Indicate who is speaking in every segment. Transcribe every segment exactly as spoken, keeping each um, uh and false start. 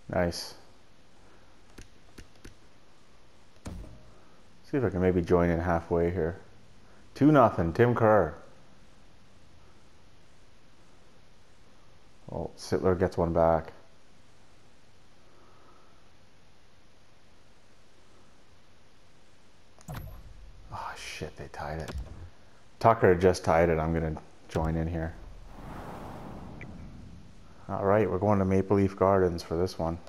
Speaker 1: Nice. See if I can maybe join in halfway here. Two nothing, Tim Kerr. Oh, Sittler gets one back. Oh shit, they tied it. Tucker just tied it. I'm gonna join in here. All right, we're going to Maple Leaf Gardens for this one.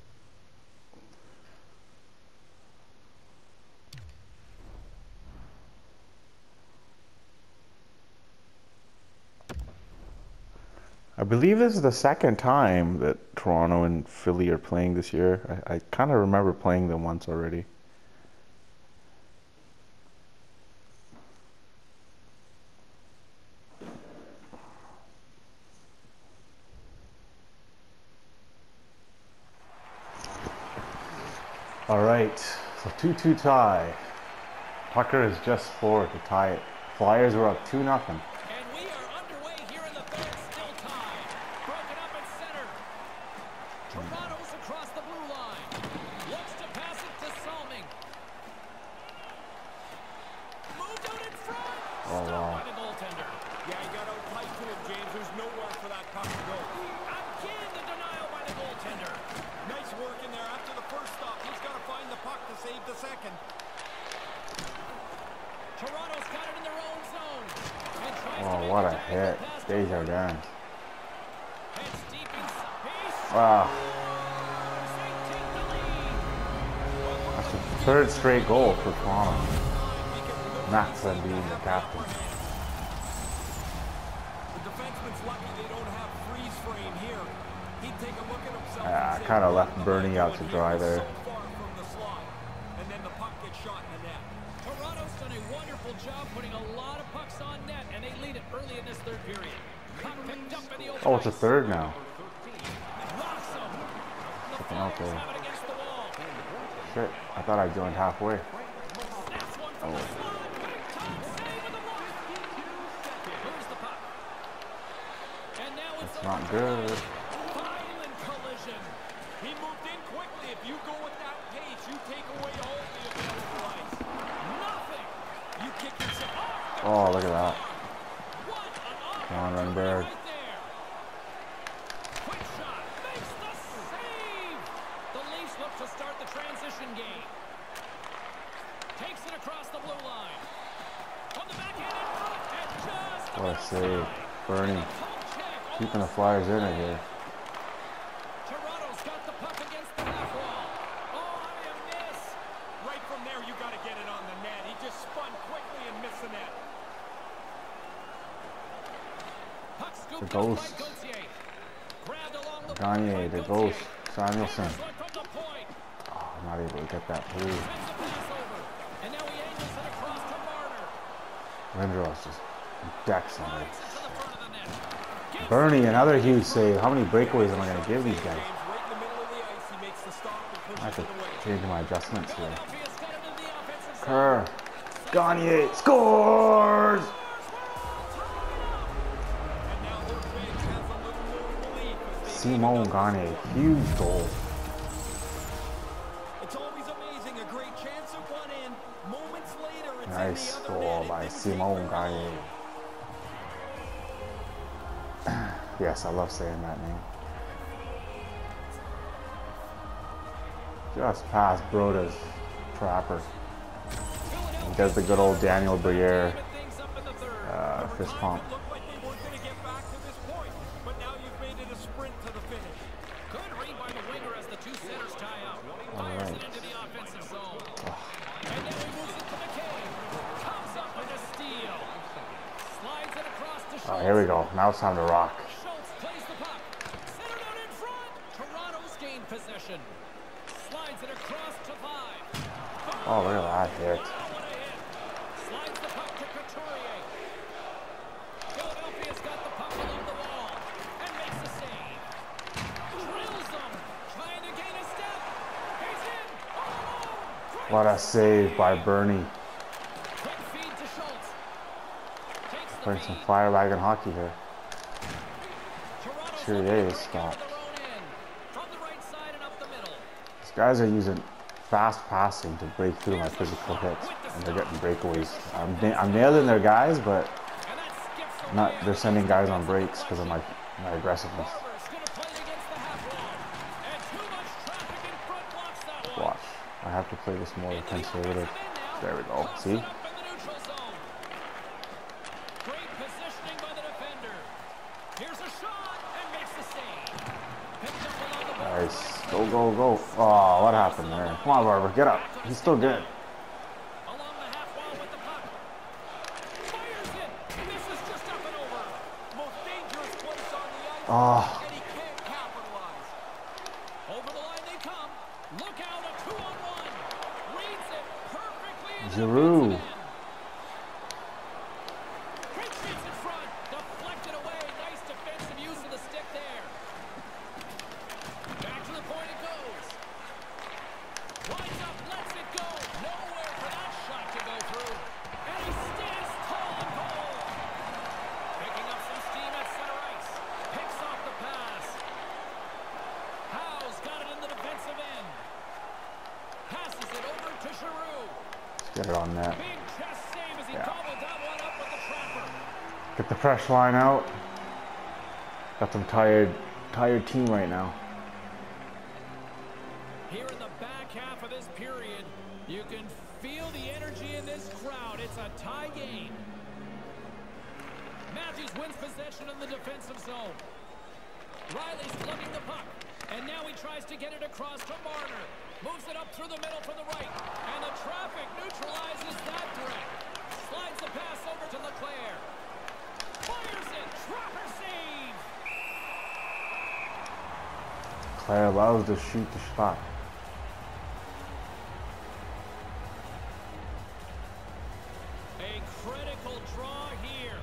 Speaker 1: I believe this is the second time that Toronto and Philly are playing this year. I, I kind of remember playing them once already. All right, so two two tie. Tucker is just scored to tie it. Flyers are up two nothing.
Speaker 2: And we are underway here in the third, still tied. Broken up at center. Toronto's across the blue line. Looks to pass it to Salming. Moved out in front.
Speaker 1: Oh, wow.
Speaker 2: Stopped by the goaltender.
Speaker 3: Yeah, he got out tight to him, James. There's nowhere for that puck to go.
Speaker 2: Again, the denial by the goaltender.
Speaker 3: Nice work in there after the first stop. He's got to find the puck to save the second.
Speaker 2: Toronto's got it in their own zone. And tries to
Speaker 1: Oh,
Speaker 2: make
Speaker 1: what
Speaker 2: a
Speaker 1: a
Speaker 2: diagonal
Speaker 1: hit.
Speaker 2: pass to
Speaker 1: Desjardins.
Speaker 2: Heads deep inside. He
Speaker 1: Wow.
Speaker 2: scores. They take the lead.
Speaker 1: That's the third straight goal for Toronto. Matson being the captain.
Speaker 3: The defenseman's lucky they don't have freeze frame here. He'd take a look at himself.
Speaker 1: Yeah, I
Speaker 3: and say,
Speaker 1: kind of
Speaker 3: "What
Speaker 1: left
Speaker 3: am I
Speaker 1: Bernie out to
Speaker 3: doing?
Speaker 1: dry
Speaker 3: He was
Speaker 1: there.
Speaker 3: so far from the slot." And then the puck gets shot in the net.
Speaker 2: Toronto's done a wonderful job putting a lot of pucks on net, and they lead it early in this third period. Puck picked up in the open
Speaker 1: Oh, it's a
Speaker 2: ice.
Speaker 1: third now.
Speaker 2: Awesome. The
Speaker 1: Looking out
Speaker 2: Flyers
Speaker 1: there.
Speaker 2: have it against the wall.
Speaker 1: Shit, I thought I joined halfway.
Speaker 2: Snaps one from the slot. Big time save with the block. Here's the puck. And now it's
Speaker 1: It's
Speaker 2: over
Speaker 1: not
Speaker 2: to
Speaker 1: good.
Speaker 2: Ryan. Violent collision.
Speaker 3: He moved in quickly. If you go at that pace, you take away all the available ice.
Speaker 2: Nothing.
Speaker 3: You kick yourself.
Speaker 1: Oh, look at that.
Speaker 2: What an
Speaker 1: Come on,
Speaker 2: opportunity
Speaker 1: Renberg.
Speaker 2: right there. Quick shot. Makes the save. The Leafs look to start the transition game. Takes it across the blue line. On the backhand in front. And just
Speaker 1: What a
Speaker 2: about
Speaker 1: save.
Speaker 2: outside.
Speaker 1: Bernie
Speaker 2: Poke check.
Speaker 1: keeping the Flyers in it here.
Speaker 2: Toronto's got the puck against the half wall. Oh, I miss.
Speaker 3: Right from there, you got to get it on the net. He just spun quickly and missed the net.
Speaker 2: Puck scooped
Speaker 1: The
Speaker 2: up by
Speaker 1: ghost.
Speaker 2: Gauthier. Grabbed along the
Speaker 1: Gagne,
Speaker 2: board by
Speaker 1: the
Speaker 2: Gauthier.
Speaker 1: ghost. Samuelson.
Speaker 2: Fires one from the point.
Speaker 1: Oh, I'm not able to get that through.
Speaker 2: Sends the pass over. And now he angles it across to Marner.
Speaker 1: Lindros just decks on it.
Speaker 2: Slides it to the front of the net. Gives
Speaker 1: Bernie, another huge save. How many breakaways am I going to give these guys?
Speaker 3: James, right in the middle of the ice, he makes the stop and
Speaker 1: I have
Speaker 3: pushes
Speaker 1: to
Speaker 3: it away.
Speaker 1: change my adjustments here.
Speaker 2: Philadelphia's got him in the offensive zone.
Speaker 1: Kerr. Gagne scores!
Speaker 3: And now their bench has a little more relief as they
Speaker 1: Simon Gagne, huge goal.
Speaker 3: It's always amazing. A great chance at one end. Moments later, it's
Speaker 1: Nice
Speaker 3: in the other
Speaker 1: goal
Speaker 3: net. It
Speaker 1: by
Speaker 3: didn't take
Speaker 1: Simon
Speaker 3: very
Speaker 1: Gagne.
Speaker 3: long.
Speaker 1: Yes, I love saying that name. Just past Broda's trapper. He does the good old Daniel Briere
Speaker 2: Things up in the third.
Speaker 1: uh, fist pump.
Speaker 3: It looked like they weren't going to get back to this point, but now you've made it a sprint to the finish.
Speaker 2: Good read by the winger as the two centers tie up.
Speaker 1: All
Speaker 2: Fires
Speaker 1: right.
Speaker 2: it into the offensive zone. And now he moves it to McKay. Comes up with a steal. Slides it across to Schultz.
Speaker 1: Oh, here we go. Now it's time to rock.
Speaker 2: Schultz plays the puck. Centered out in front. Toronto's gained possession. Slides it across to five.
Speaker 1: Oh, look at that hit.
Speaker 2: Wow, what a hit. Slides the puck to Couturier. Philadelphia's got the puck along the wall and makes a save. Drills them. Trying to gain a step. He's in. Oh,
Speaker 1: What a save by Bernie.
Speaker 2: quick feed to Schultz. Takes the
Speaker 1: Playing some
Speaker 2: feed.
Speaker 1: fire wagon hockey here.
Speaker 2: Toronto's
Speaker 1: Couturier
Speaker 2: looking to
Speaker 1: is
Speaker 2: break
Speaker 1: stopped.
Speaker 2: into their own end. From the right side and up
Speaker 1: Guys are using fast passing to break through my physical hits, and they're getting breakaways. I'm, I'm nailing their guys, but not. They're sending guys on breaks because of my my aggressiveness. Watch. I have to play this more conservative. There we go. See? Nice. Go, go, go. Oh, what happened there? Come on, Barber. Get up. He's still good. Oh. Giroux. Get it on net. Yeah. Get the fresh line out. Got some tired, tired team right now.
Speaker 2: Here in the back half of this period, you can feel the energy in this crowd. It's a tie game. Matthews wins possession in the defensive zone. Riley's lugging the puck. And now he tries to get it across to Marner. Moves it up through the middle from the right. And the traffic neutralizes that threat. Slides the pass over to Leclerc. Fires it. Trapper save.
Speaker 1: Claire loves to shoot the shot.
Speaker 2: A critical draw here.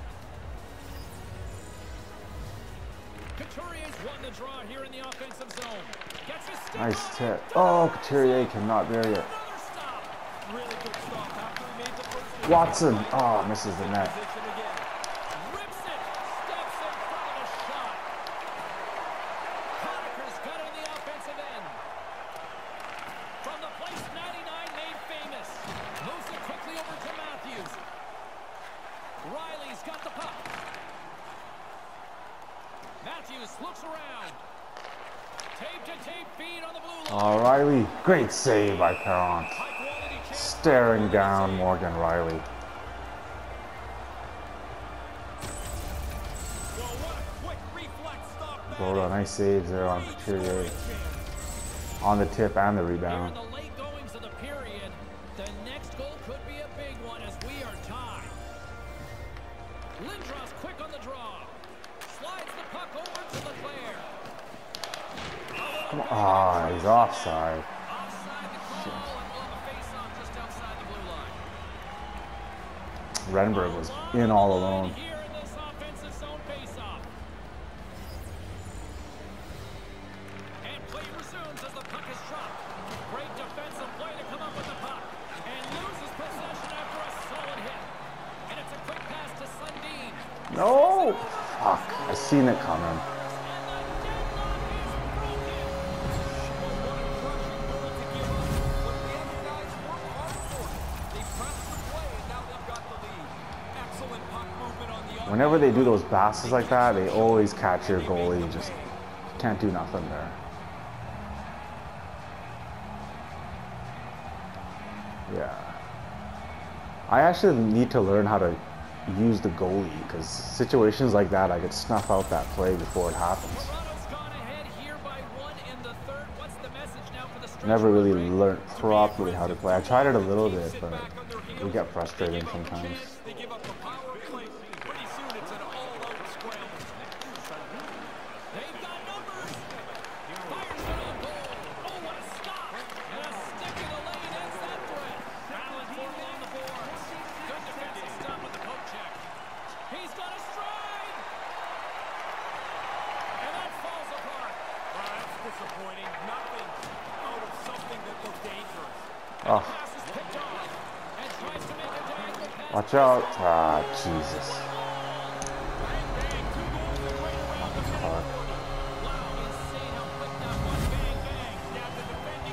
Speaker 2: Couturier's won the draw here in the offensive zone. Gets his stick
Speaker 1: Nice
Speaker 2: on.
Speaker 1: tip. Oh, Couturier cannot bury it.
Speaker 2: Another stop.
Speaker 3: Really good stop after he made the first.
Speaker 1: Watson. Oh, misses the net.
Speaker 3: Position again.
Speaker 2: Rips it. Steps in front of the shot. Conacher's got it in the offensive end. From the place ninety-nine made famous. Moves it quickly over to Matthews. Riley's got the puck. Matthews looks around. Tape to tape feed on the blue line.
Speaker 1: Oh, Riley. Great save by Perron.
Speaker 2: High quality chance.
Speaker 1: Staring down Morgan Riley.
Speaker 3: Well, what a quick reflex stop that
Speaker 1: Boda, nice saves there on Couturier. On the tip and the
Speaker 2: Here in
Speaker 1: rebound.
Speaker 2: the late goings of the period, the next goal could be a big one as we are tied. Lindros quick on the draw. Slides the puck over to Leclerc.
Speaker 1: Come on. Ah, he's offside.
Speaker 2: Offside the call, and we'll have a face-off just outside the blue line.
Speaker 1: Renberg was in all alone.
Speaker 2: Here in this offensive zone face-off. And play resumes as the puck is dropped. Great defensive play to come up with the puck. And loses possession after a solid hit. And it's a quick pass to Sundin.
Speaker 1: No! Fuck. I seen it coming.
Speaker 2: And the deadlock is broken.
Speaker 3: Well, what a crushing goal to give up. But the other guys worked hard for it. They pressed the play, and now they've got the lead. Excellent puck movement on the other.
Speaker 1: Whenever they do those passes like that, they always catch your goalie. You just can't do nothing there. Yeah. I actually need to learn how to use the goalie because situations like that, I could snuff out that play before it happens.
Speaker 2: Toronto's gone ahead here by one in the third. What's the message now for the stretch?
Speaker 1: Never really learned properly how to play. I tried it a little bit, but we get frustrated sometimes.
Speaker 3: They give up the power play. Pretty soon it's an all-out scramble.
Speaker 2: They've got numbers. Fires it on goal. Oh, what a stop. And a stick in the lane ends that threat. Allen for it on the boards. Good defensive stop with the poke check. He's got a stride. And that falls apart.
Speaker 3: Wow, that's disappointing. Nothing out of something that looked dangerous.
Speaker 1: Oh,
Speaker 2: Pass is picked off. And tries to make a diagonal pass.
Speaker 1: watch out. Ah, Jesus.
Speaker 3: Bang, bang, two goals and right around the middle.
Speaker 1: Hard.
Speaker 2: Wow, insane how quick that was. Bang, bang.
Speaker 3: Yeah, the defender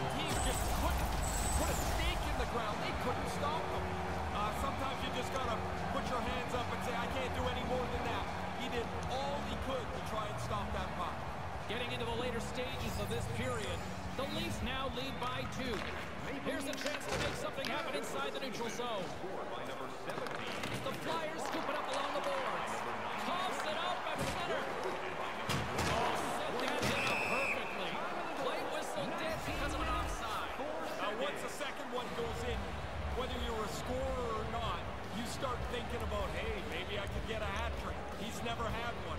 Speaker 2: this period. The Leafs now lead by two. Here's a chance to make something happen inside the neutral zone. The Flyers scoop it up along the boards. Toss it up at center. Oh, set that hit up perfectly. Play whistle dead because of an offside.
Speaker 3: Now, once the second one goes in, whether you're a scorer or not, you start thinking about, hey, maybe I could get a hat trick. He's never had one.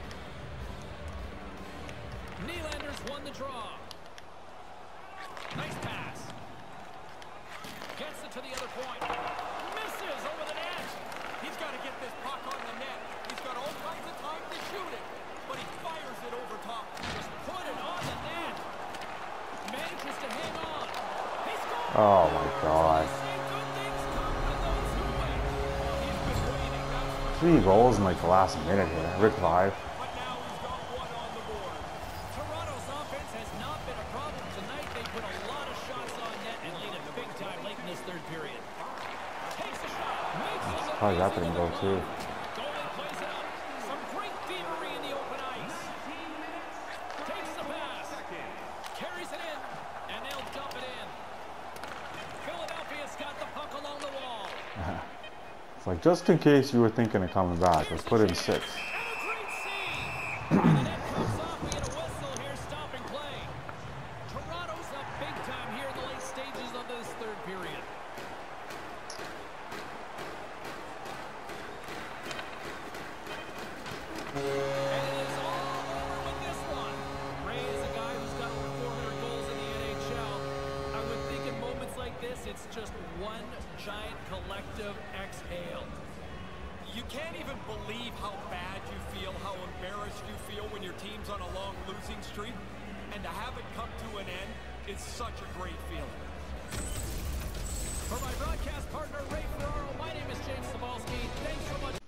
Speaker 2: Nylander's won the draw. Nice pass. Gets it to the other point. Misses over the net.
Speaker 3: He's got to get this puck on the net. He's got all kinds of time to shoot it, but he fires it over top.
Speaker 2: Just put it on the net. Manages to hang on. He scores.
Speaker 1: Oh my God. Three goals in like the last minute here. Rick Live.
Speaker 3: But now he's got one on the board.
Speaker 2: Toronto's offense has not been a problem tonight. They put a lot of shots on net and lead it big time late in this third period. Takes a shot. Makes it.
Speaker 1: Probably that didn't go too.
Speaker 2: Goalie plays it up. Some great thievery in the open ice. Takes the pass. Carries it in. And they'll dump it in. Philadelphia's got the puck along the wall.
Speaker 1: It's like, just in case you were thinking of coming back, let's put in six.
Speaker 2: And a great save. And the net comes off. We get a whistle here, stopping play. Toronto's up big time here in the late stages of this third period. And it is all over with this one. Ray is a guy who's got over four hundred goals in the N H L. I would think in moments like this, it's just one giant collective exhale.
Speaker 3: You can't even believe how bad you feel, how embarrassed you feel when your team's on a long losing streak. And to have it come to an end is such a great feeling.
Speaker 2: For my broadcast partner, Ray Ferraro, my name is James Sabalski. Thanks so much.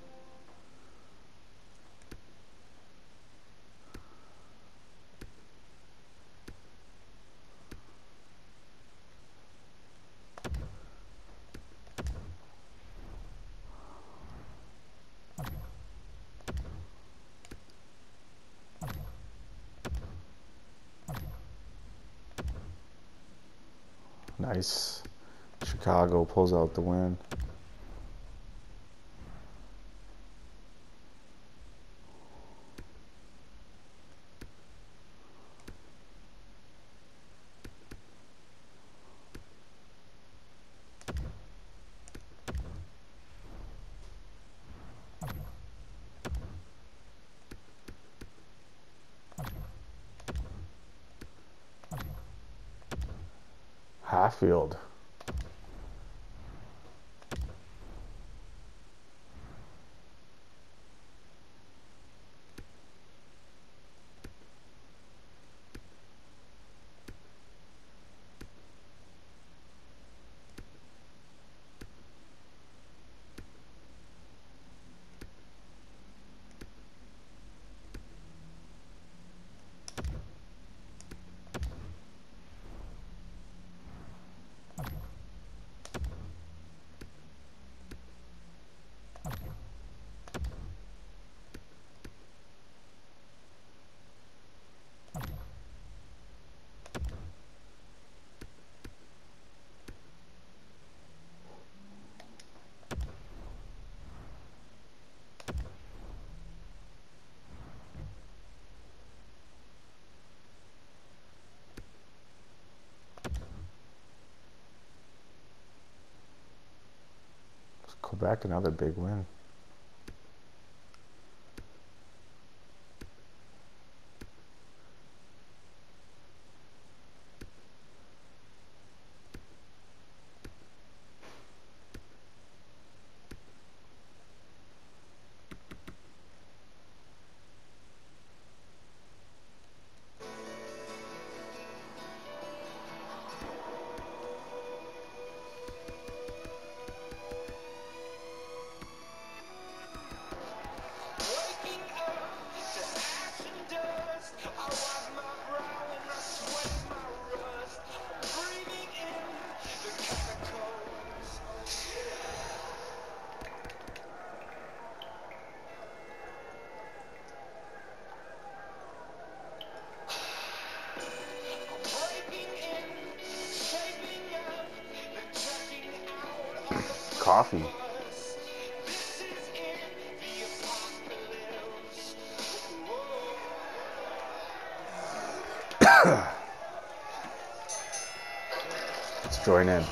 Speaker 1: Nice. Chicago pulls out the win. Hatfield. Quebec, another big win. coffee. Let's join in.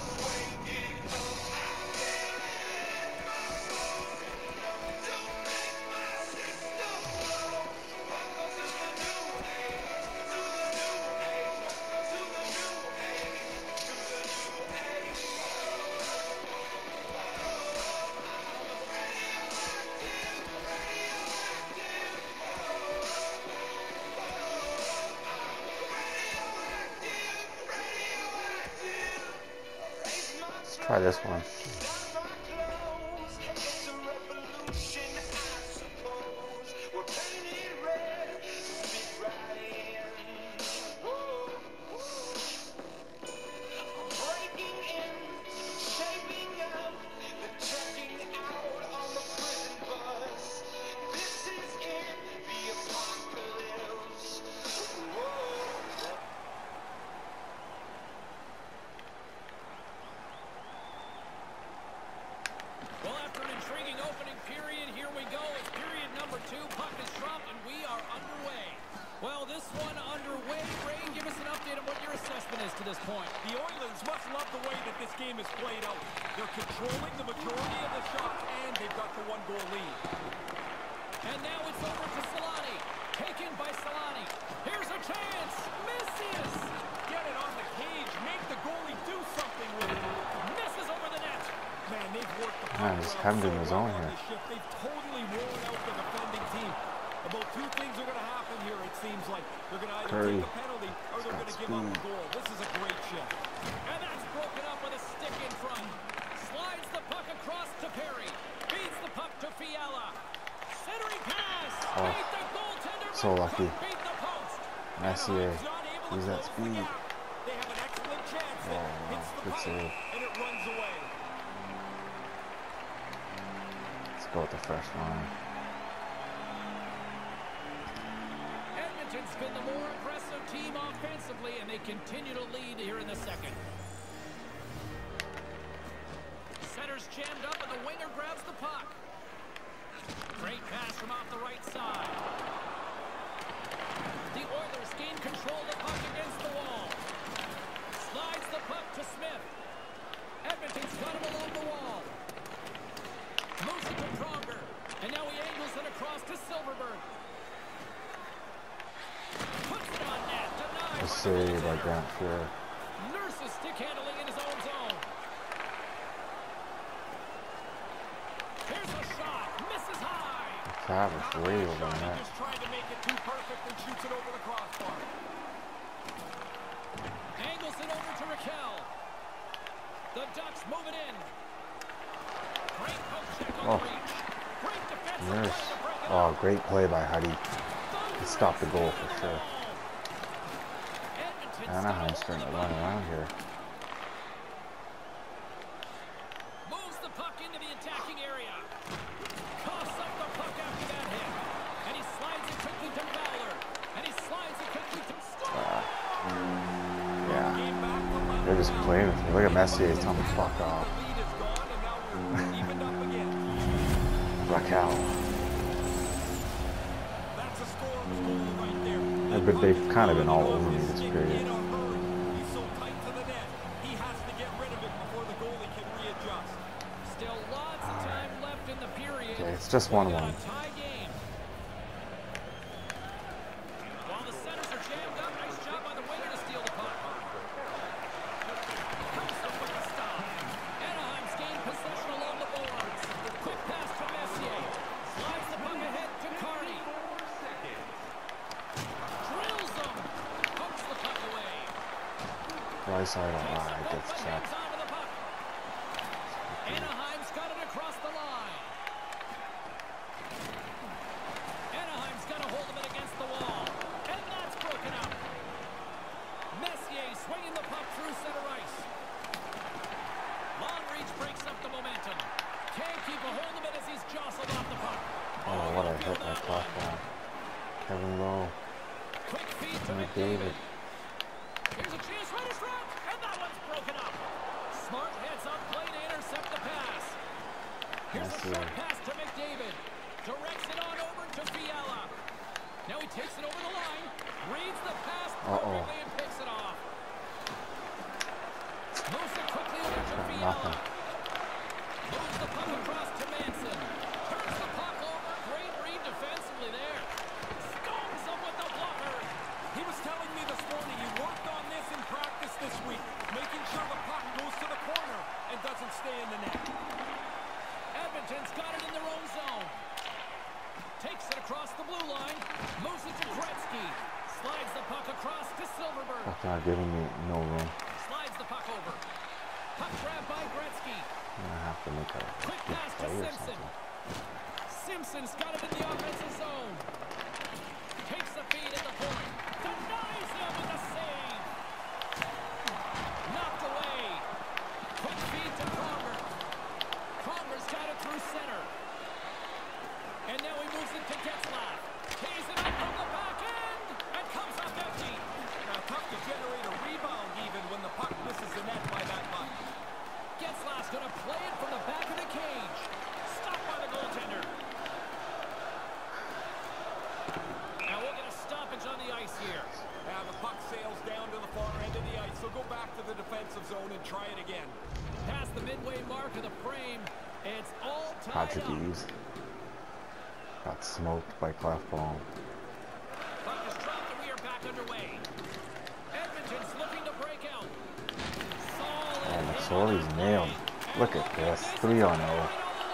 Speaker 1: Try this one. Man, he's kind of in his own here.
Speaker 3: They've totally worn out the defending team. About two things are going to happen here, it seems like. They're going to either
Speaker 1: Curry.
Speaker 3: take a penalty or they're going to give up the goal. This is a great shift.
Speaker 2: And that's broken up with a stick in front. Slides the puck across to Perry. Feeds the puck to Fiala. Centering pass.
Speaker 1: Oh,
Speaker 2: Beat the goaltender,
Speaker 1: so lucky.
Speaker 2: beat the post.
Speaker 1: Messier, use that speed.
Speaker 3: They have an excellent chance.
Speaker 1: Oh,
Speaker 3: It hits the
Speaker 1: good
Speaker 3: pipe
Speaker 1: save.
Speaker 3: and it runs away.
Speaker 1: Let's go with the first line.
Speaker 2: Edmonton's been the more aggressive team offensively, and they continue to lead here in the second. Center's jammed up, and the winger grabs the puck. Great pass from off the right side. The Oilers gain control of the puck against the wall. Slides the puck to Smythe. Edmonton's got him along the wall. Moves it to Pronger. And now he angles it across to Silverberg. Puts it on net. Denied.
Speaker 1: A save by Grant Fuhr.
Speaker 2: Nurses stick handling in his own zone. Here's a shot. Misses high.
Speaker 1: Travis way over the net.
Speaker 3: Just trying to make it too perfect and shoots it over the crossbar.
Speaker 2: Angles it over to Raquel. The Ducks move it in. Great poke check on
Speaker 1: Oh.
Speaker 2: the reach. Great defensive
Speaker 1: Nurse.
Speaker 2: play to break it
Speaker 1: Oh,
Speaker 2: up.
Speaker 1: great play by Huddy. He stopped the goal for sure.
Speaker 2: Edmonton's
Speaker 1: Anaheim's
Speaker 2: got a
Speaker 1: starting to
Speaker 2: hold
Speaker 1: run
Speaker 2: of the
Speaker 1: around here.
Speaker 2: puck. Moves the puck into the attacking area. Coughs up the puck after that hit. And he slides it quickly to Fowler. And he slides it quickly to score.
Speaker 1: Yeah. They're just playing with me. Look at Messier. He's telling me fuck off.
Speaker 3: The lead is gone, and now we're evened up again.
Speaker 1: Raquel.
Speaker 3: That's a score goal right there.
Speaker 1: They've, been, they've kind of been all over me this period.
Speaker 3: In on her. He's so tight to the net. He has to get rid of it before the goalie can readjust.
Speaker 2: Still lots of time left in the period.
Speaker 1: Okay, it's just one
Speaker 2: We got
Speaker 1: one.
Speaker 2: a tie game. While the centers are jammed up, nice job by the winger to steal the puck. Comes up with a stop. Anaheim's gained possession along the boards. Quick pass to Messier. Slides the puck ahead to Carney. Drills him. Pokes the puck away.
Speaker 1: Right side of
Speaker 2: Takes
Speaker 1: eye
Speaker 2: it
Speaker 1: gets
Speaker 2: both
Speaker 1: checked.
Speaker 2: hands onto the puck. Anaheim's got it across the line. Anaheim's got a hold of it against the wall. And that's broken up. Messier swinging the puck through center ice. Long reach breaks up the momentum. Can't keep a hold of it as he's jostled off the puck.
Speaker 1: Oh, what a hit by Clough. Kevin Lowe.
Speaker 2: Quick feed to
Speaker 1: McDavid.
Speaker 2: McDavid. Here's a chance right in front, and that one's broken up. Smart heads up play to intercept the pass. Here's
Speaker 1: Nice
Speaker 2: a short
Speaker 1: move.
Speaker 2: pass to McDavid. Directs it on over to Fiala. Now he takes it over the line. Reads the pass perfectly
Speaker 1: Uh-oh.
Speaker 2: and picks it off. Moves it quickly over to
Speaker 1: Got
Speaker 2: Fiala.
Speaker 1: nothing.
Speaker 2: Moves the puck across to Manson. Turns the puck over. Great read defensively there. Stones him with the blocker.
Speaker 3: He was telling me this morning he worked on this in practice this week, making sure the puck goes to the corner and doesn't stay in the net.
Speaker 2: Edmonton's got it in their own zone. Takes it across the blue line. Moves it to Gretzky. Slides the puck across to Silverberg.
Speaker 1: Fuck, not giving me no room.
Speaker 2: Slides the puck over. Puck grabbed by Gretzky.
Speaker 1: I'm gonna have to make a
Speaker 2: Quick
Speaker 1: big
Speaker 2: pass to
Speaker 1: play or
Speaker 2: Simpson.
Speaker 1: something.
Speaker 2: Simpson's got it in the offensive zone. Takes the feed at the point. Denies him with the save. Knocked away. Quick feed to Pronger. Pronger's got it through center. And now he moves it to Getzlaf. Tees it up from the back end. And comes up empty.
Speaker 3: Now, tough to generate a rebound even when the puck misses the net by that much.
Speaker 2: Getzlaf's going to play it from the back of the cage. Stopped by the goaltender. Now we'll get a stoppage on the ice here.
Speaker 3: Now the puck sails down to the far end of the ice, so go back to the defensive zone and try it again.
Speaker 2: Past the midway mark of the frame. It's all tied
Speaker 1: Patrick
Speaker 2: up.
Speaker 1: Eves got smoked by Clefbaum.
Speaker 2: Puck is dropped and we are back underway. Edmonton's looking to break out. Solid
Speaker 1: Oh,
Speaker 2: hit
Speaker 1: McSorley's
Speaker 2: on
Speaker 1: nailed.
Speaker 2: play.
Speaker 1: Look at this, three on oh.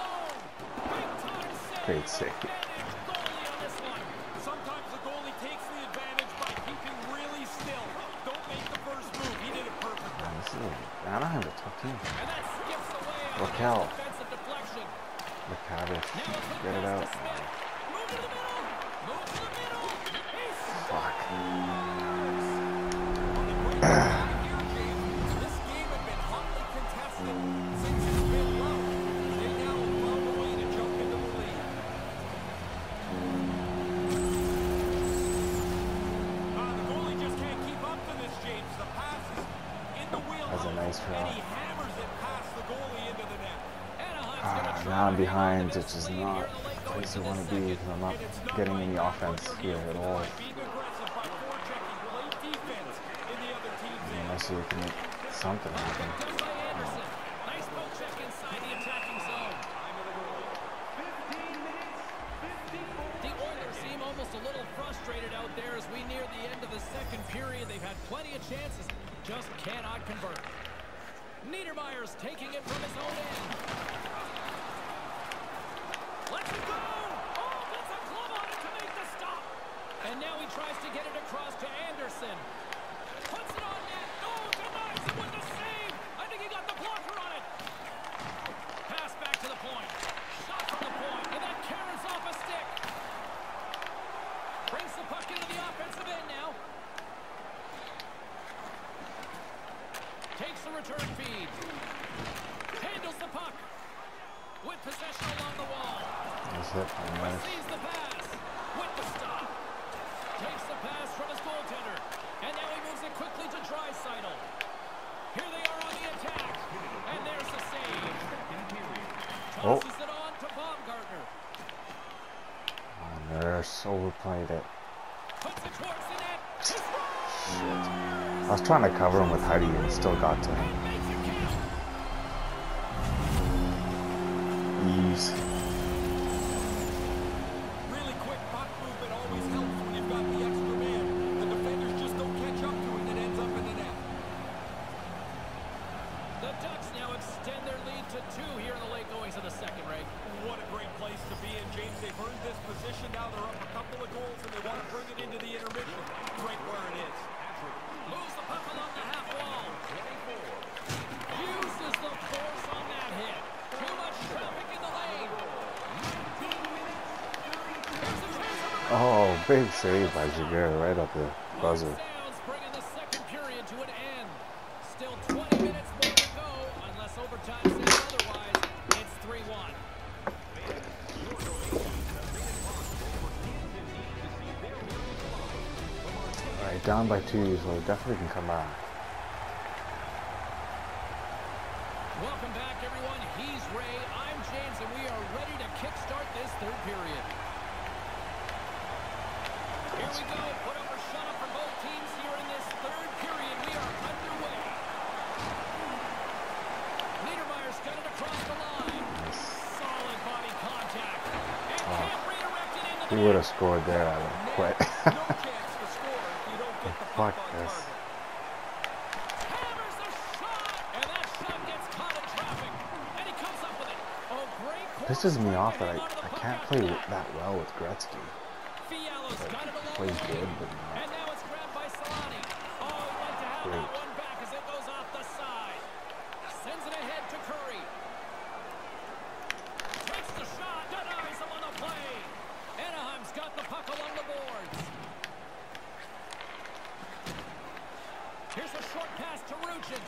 Speaker 2: Big
Speaker 1: Great save.
Speaker 2: Goalie on this one.
Speaker 3: Sometimes the goalie takes the advantage by keeping really still. Don't make the first move. He did it perfectly.
Speaker 1: Man, this is a, Anaheim's a tough team.
Speaker 2: And that skips away on
Speaker 1: Look
Speaker 2: the
Speaker 1: out.
Speaker 2: defensive deflection.
Speaker 1: Look at it.
Speaker 2: Now a quick
Speaker 1: Get it
Speaker 2: pass
Speaker 1: out.
Speaker 2: to Smythe. Move to the middle. Move to the middle. He
Speaker 1: Fuck.
Speaker 3: On the break here, James, this game had been hotly contested since it's been low. They now have found a way to jump into the lead. Ah, the goalie just can't keep up to this, James. The pass is in the wheelhouse,
Speaker 1: That's a nice
Speaker 3: and
Speaker 1: shot.
Speaker 3: he hammers it past the goalie into the net.
Speaker 2: Anaheim's
Speaker 1: Ah,
Speaker 2: gonna try
Speaker 1: now I'm
Speaker 2: to hang on
Speaker 1: behind,
Speaker 2: to
Speaker 1: which
Speaker 2: this
Speaker 1: is
Speaker 2: lead
Speaker 1: not
Speaker 2: here in the late
Speaker 1: the
Speaker 2: going
Speaker 1: place I
Speaker 2: to
Speaker 1: want to
Speaker 2: the
Speaker 1: be
Speaker 2: second.
Speaker 1: because I'm not
Speaker 3: And it's not
Speaker 1: getting
Speaker 3: by
Speaker 1: any
Speaker 3: knocking
Speaker 1: offense
Speaker 3: on your
Speaker 1: here
Speaker 3: heels,
Speaker 1: at
Speaker 3: it's
Speaker 1: all.
Speaker 3: by being aggressive, by forechecking, late defense in the other team's end.
Speaker 1: Unless you can make something happen.
Speaker 2: Done by Anderson. Nice poke check inside the attacking zone. The Oilers seem almost a little frustrated out there as we near the end of the second period. They've had plenty of chances, just cannot convert. Niedermayer's taking it from his own end. Let's go! Oh, gets a glove on it to make the stop. And now he tries to get it across to Anderson. Puts it on net. Oh, denies him with the save. I think he got the blocker on it. Pass back to the point. Shot from the point. And that carries off a stick. Brings the puck into the offensive end now. Takes the return feed. Handles the puck. With possession along the wall.
Speaker 1: Nice hit. Nice.
Speaker 2: Receives the pass. With the stop. Takes the pass from his goaltender. And now he moves it quickly to Draisaitl. Here they are on the attack. And there's the save.
Speaker 1: Oh.
Speaker 2: Tosses it on to Baumgartner.
Speaker 1: Oh, Nurse overplayed it.
Speaker 2: Puts it towards the net.
Speaker 1: Shit. I was trying to cover him with Huddy and still got to him.
Speaker 2: And makes it count.
Speaker 1: Ease.
Speaker 3: Really quick puck movement always helps when you've got the extra man. The defenders just don't catch up to it and it ends up in the net.
Speaker 2: The Ducks now extend their lead to two here in the late goings of the second, Ray.
Speaker 3: What a great place to be in, James. They've earned this position. Now they're up a couple of goals and they want to bring it into the intermission. Right where it is.
Speaker 2: Moves the puck along the half wall. Uses the force on that hit. Too much traffic in the lane. Here's a chance of a
Speaker 1: Oh, big save by Jaguar right up the buzzer.
Speaker 2: Sounds bringing the second period to an end. Still twenty minutes more to go, unless overtime says otherwise. It's three one.
Speaker 1: Alright, down by two, so definitely can come back.
Speaker 2: Welcome back, everyone. He's Ray. I'm James, and we are third period. Here we go. Put up or shut up for both teams here in this third period. We are underway. Niedermeyer's got it across the line. Solid body contact. And
Speaker 1: Oh.
Speaker 2: can't redirect it into
Speaker 1: He
Speaker 2: the
Speaker 1: would
Speaker 2: net.
Speaker 1: have scored there. I would have quit.
Speaker 3: No chance to score if you don't get the puck
Speaker 1: Fuck
Speaker 3: on
Speaker 1: this.
Speaker 3: target.
Speaker 2: Hammers a shot. And that shot gets caught in traffic. And he comes up with it. Oh, great.
Speaker 1: Pisses me off that I,
Speaker 2: Hang on to the
Speaker 1: I
Speaker 2: puck
Speaker 1: can't
Speaker 2: after
Speaker 1: play
Speaker 2: that.
Speaker 1: that well with Gretzky.
Speaker 2: Fiala's got it along
Speaker 1: Plays
Speaker 2: the
Speaker 1: good,
Speaker 2: wing.
Speaker 1: but
Speaker 2: And now it's grabbed by Solani. Oh, he'd like to have
Speaker 1: Great.
Speaker 2: that one back as it goes off the side. Sends it ahead to Curry. Takes the shot. Denies him on the play. Anaheim's got the puck along the boards. Here's a short pass to Ruchin.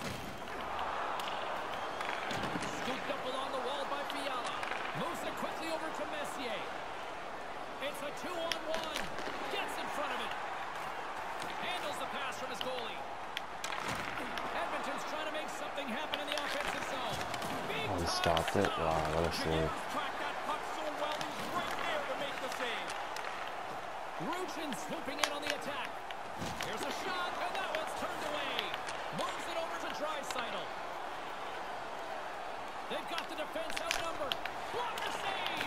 Speaker 2: Scooped up along the wall by Fiala. Moves it quickly over to Messier. It's a two-on-one. Gets in front of it. Handles the pass from his goalie. Edmonton's trying to make something happen in the offensive zone. Big
Speaker 1: Oh, he
Speaker 2: time
Speaker 1: stopped it.
Speaker 2: stop.
Speaker 1: Wow, what a save.
Speaker 3: Track that puck so well, he's right there to make the save.
Speaker 2: Ruchin swooping in on the attack. Here's a shot, and that one's turned away. Moves it over to Draisaitl. They've got the defense outnumbered. Blocker save.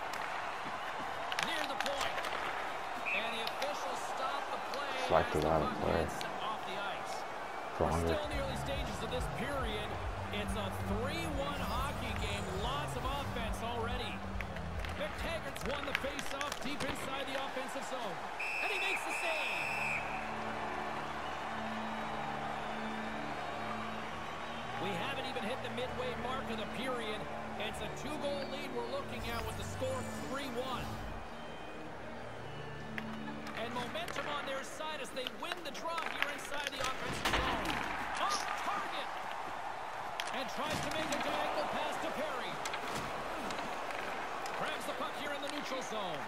Speaker 2: Near the point. And the officials stop the play.
Speaker 1: Deflected
Speaker 2: as the
Speaker 1: out of
Speaker 2: puck
Speaker 1: play.
Speaker 2: hits off the ice. We're
Speaker 1: Stronger.
Speaker 2: still in the early stages of this period. It's a three one hockey game. Lots of offense already. McTaggart's won the face-off deep inside the offensive zone. And he makes the save. We haven't even hit the midway mark of the period. It's a two-goal lead we're looking at with the score three one. And momentum on their side as they win the draw here inside the offensive zone. Off target. And tries to make a diagonal pass to Perry. Grabs the puck here in the neutral zone.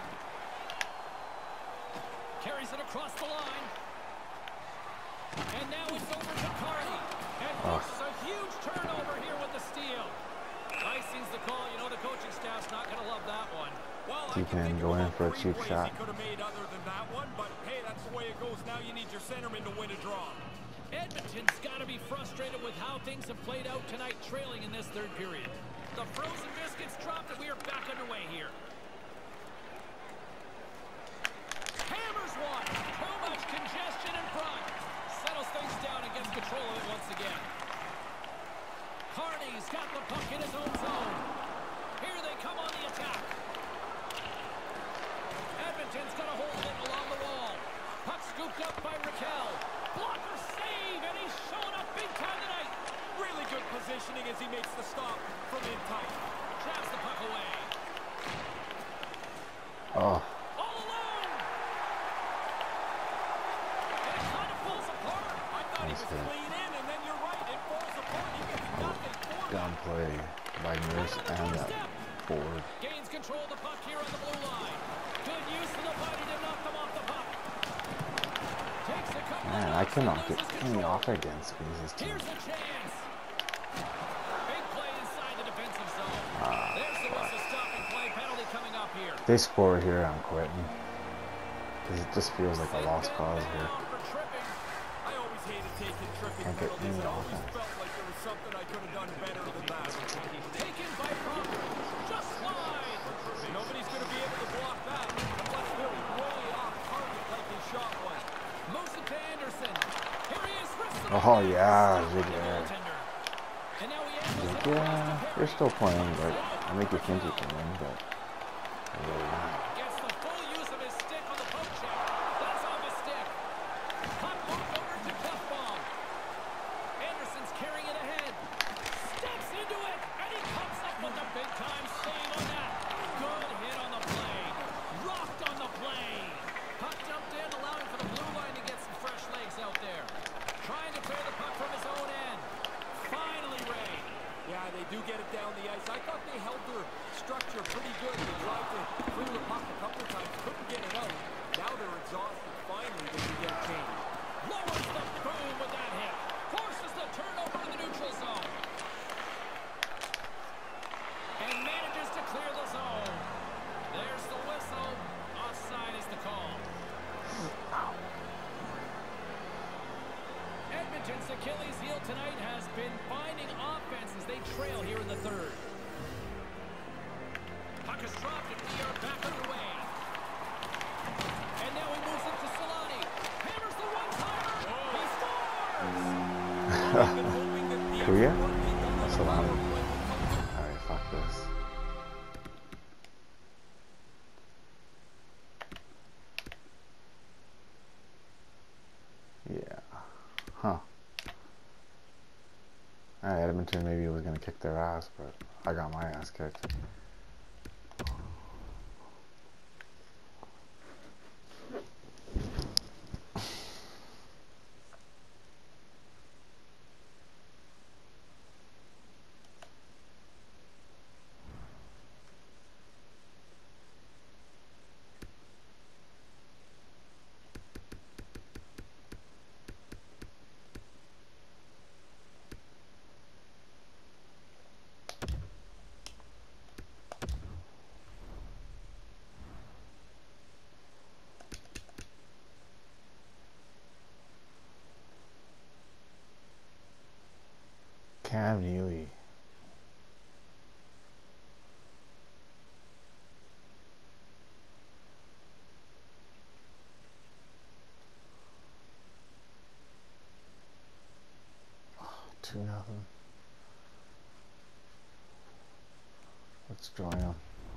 Speaker 2: Carries it across the line. And now it's over to Carney. And forces a huge turnover here with the steal. Icing's the call. You know the coaching staff's not going to love that one.
Speaker 3: Well,
Speaker 1: He
Speaker 3: I can
Speaker 1: can
Speaker 3: think
Speaker 1: go
Speaker 3: of
Speaker 1: in
Speaker 3: about
Speaker 1: for a
Speaker 3: three
Speaker 1: cheap
Speaker 3: plays
Speaker 1: shot.
Speaker 3: he could have made other than that one, but hey, that's the way it goes. Now you need your centerman to win a draw.
Speaker 2: Edmonton's got to be frustrated with how things have played out tonight, trailing in this third period. The frozen biscuits dropped, and we are back underway here. Hammers one. Too much congestion in front. Settles things down and gets control of it once again. Carney's got the puck in his own zone. Here they come on the attack. Edmonton's got a hold of it along the wall. Puck scooped up by Raquel. Blocker save, and he's showing up big time tonight.
Speaker 3: Really good positioning as he makes the stop from in tight.
Speaker 2: Traps the puck away.
Speaker 1: Oh,
Speaker 2: All alone. And it kind of falls apart.
Speaker 3: I thought he
Speaker 1: Nice
Speaker 3: was
Speaker 1: hit.
Speaker 3: clean in, and then you're right, it falls apart. He gets nothing for it.
Speaker 1: down play by Nurse and that forward.
Speaker 2: Gains control of the puck here on the blue line. Good use of the body to knock them off the puck. Takes a couple
Speaker 1: Man,
Speaker 2: of
Speaker 1: I
Speaker 2: knocks
Speaker 1: cannot
Speaker 2: and
Speaker 1: get
Speaker 2: loses
Speaker 1: any
Speaker 2: control.
Speaker 1: off against these team.
Speaker 2: Here's a chance. Big play inside the defensive zone.
Speaker 1: Ah,
Speaker 2: There's the whistle stopping play. Penalty coming up here.
Speaker 1: If they score here, I'm quitting. Because it just feels like a lost cause here.
Speaker 2: Down for tripping.
Speaker 3: I always hated taking tripping
Speaker 1: Can't get
Speaker 3: penalties.
Speaker 1: any
Speaker 3: I always
Speaker 1: offense.
Speaker 3: felt like there was something I could have done better than that.
Speaker 2: Taken by Crawford. Just wide.
Speaker 3: Nobody's going to be able to block that unless they're way off target like his shot was.
Speaker 2: Moves it to Anderson. Here he is. wrists it
Speaker 1: Oh,
Speaker 2: up.
Speaker 1: yeah,
Speaker 2: Stopped by the
Speaker 1: Ziegler.
Speaker 2: goaltender. And now he angles
Speaker 1: Like,
Speaker 2: it across to
Speaker 1: yeah,
Speaker 2: Perry.
Speaker 1: they're still playing, but I make you think you can win, but they're really not.
Speaker 2: Gets the full use of his stick on the poke check. That's off his stick. Puck moved over to Duffbaum. Anderson's carrying it ahead. Steps into it, and he comes up with a big-time save on that. Good hit on the play. Rocked on the play. Puck dumped in, allowing for the blue line to get some fresh legs out there. Trying to clear the puck from his own end. Finally, Ray.
Speaker 3: Yeah, they do get it down the ice. I thought they held their structure pretty good
Speaker 2: Achilles' heel tonight has been finding offense as they trail here in the third. Puck is dropped and we are back underway. And now he moves it to Solani. Hammers the one-timer. He scores!
Speaker 1: Kuya? Salami. Alright, fuck this. Yeah. Huh. Alright, Edmonton maybe was gonna kick their ass, but I got my ass kicked. Cam Neely. Oh, two nothing. Let's join them.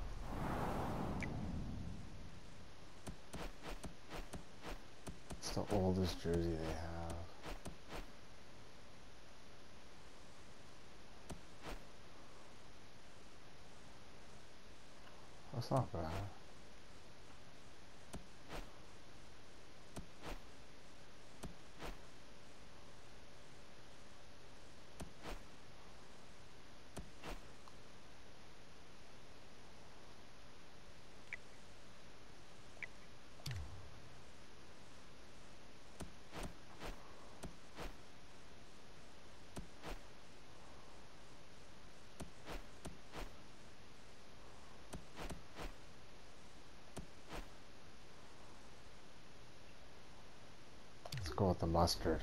Speaker 1: It's the oldest jersey they have. That's not bad. Go with the mustard.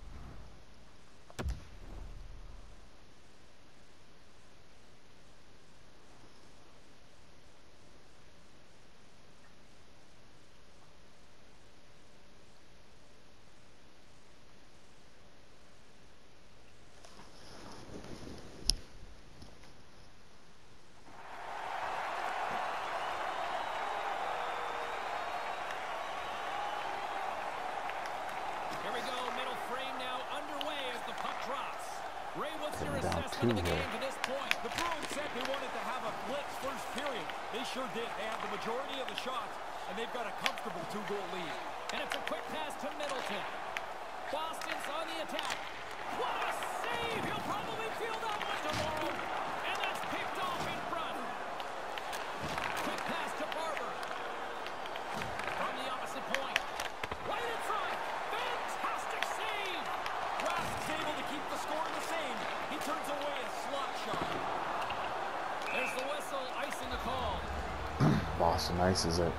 Speaker 3: Assessment of the game to this point. The Bruins said they wanted to have a blitz first period. They sure did. They have the majority of the shots, and they've got a comfortable two-goal lead.
Speaker 2: And it's a quick pass to Middleton. Boston's on the attack. What a save! He'll probably feel that one tomorrow. And that's picked off in front. Quick pass to Barber. From the opposite point. Right in front. Fantastic save!
Speaker 3: Rask's able to keep the score the same. He turns away a slot shot.
Speaker 2: There's the whistle, icing the call.
Speaker 1: Boston ices it.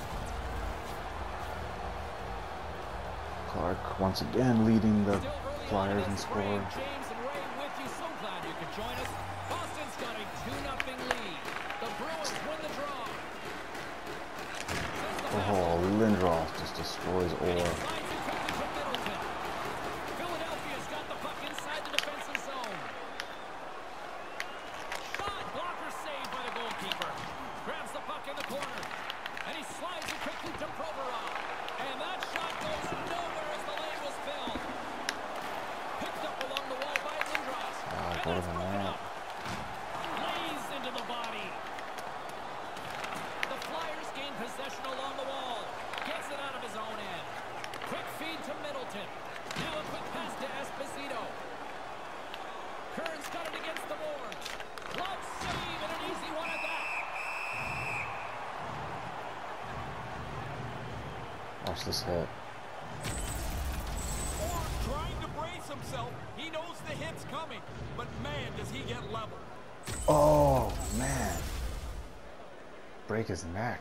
Speaker 1: Clark once again leading the Flyers in score.
Speaker 2: James and Ray with you. So glad you could join us. Boston's got a two nothing lead. The Bruins win the draw.
Speaker 1: Oh, Lindros just destroys Orr.
Speaker 2: Philadelphia's got the puck inside the defensive zone. Shot blocker saved by the goalkeeper. Grabs the puck in the corner. And he slides it quickly to Provorov. And that shot goes nowhere as the lane was filled. Picked up along the wall by Lindros.
Speaker 1: Ah, better than that.
Speaker 2: Lays into the body. The Flyers gain possession along the wall. Gets it out of his own end. Quick feed to Middleton. Now a quick pass to Esposito. Kern's got it against the boards. Glove save and an easy one at that.
Speaker 1: Watch this hit.
Speaker 3: Orr trying to brace himself. He knows the hit's coming, but man, does he get leveled.
Speaker 1: Oh, man. Break his neck.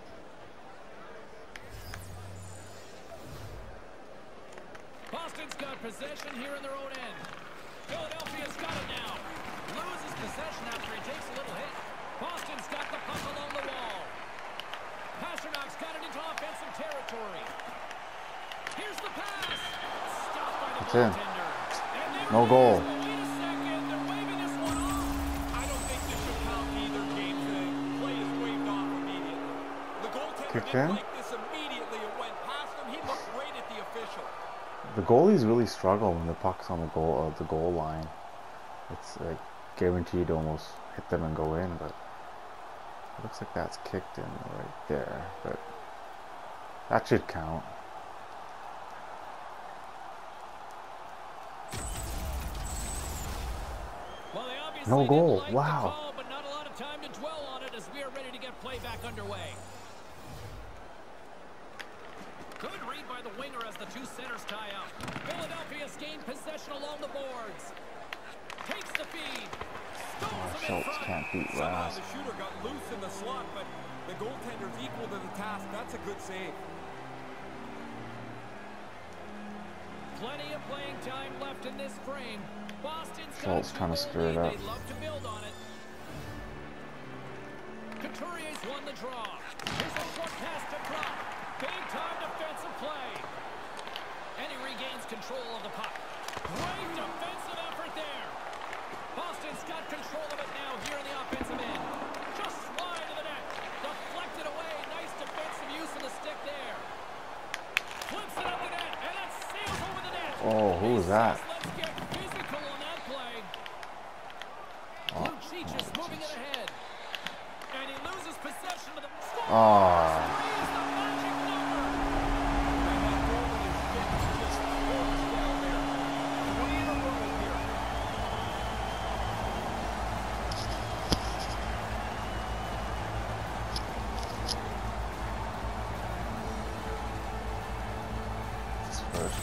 Speaker 2: Boston's got possession here in their own end. Philadelphia's got it now. Loses possession after he takes a little hit. Boston's got the puck along the wall. Pasternak's got it into offensive territory. Here's the pass. Stopped by the goaltender.
Speaker 1: No goal.
Speaker 2: Wait a second. They're waving this one off.
Speaker 3: I don't think this should count either game today. Play is waved off immediately. The goaltender
Speaker 1: Kicked
Speaker 3: didn't
Speaker 1: in?
Speaker 3: like this immediately. It went past him. He looked right at the official.
Speaker 1: The goalies really struggle when the puck's on the goal uh, the goal line. It's like guaranteed to almost hit them and go in, but it looks like that's kicked in right there. But that should count.
Speaker 2: Well, they obviously
Speaker 1: No
Speaker 2: didn't
Speaker 1: goal.
Speaker 2: like
Speaker 1: Wow.
Speaker 2: the call, but not a lot of time to dwell on it as we are ready to get play back underway. Good read by the winger as the two centers tie up. Philadelphia's gained possession along the boards. Takes the feed. Stones
Speaker 1: Oh,
Speaker 2: him in
Speaker 1: Schultz
Speaker 2: front.
Speaker 1: can't beat
Speaker 3: Somehow
Speaker 1: Raz.
Speaker 3: the shooter got loose in the slot, but the goaltender's equal to the task. That's a good save.
Speaker 2: Plenty of playing time left in this frame. Boston's
Speaker 1: Schultz
Speaker 2: got
Speaker 1: trying to
Speaker 2: two-goal
Speaker 1: stir it
Speaker 2: lead.
Speaker 1: up.
Speaker 2: They'd love to build on it. Couturier's won the draw. Here's a short pass to Brock. Big time defensive play. And he regains control of the puck. Great defensive effort there. Boston's got control of it now here in the offensive end. Just wide of the net. Deflected away. Nice defensive use of the stick there. Flips it up the net, and that sails over the net.
Speaker 1: Oh, who was that?
Speaker 2: Let's get physical on that play.
Speaker 1: Oh,
Speaker 2: Lucic is moving it ahead. And he loses possession of the score.
Speaker 1: Oh.
Speaker 2: Three is the magic number.
Speaker 3: And that goal is just forced down there. Three in a row here.
Speaker 1: It's first.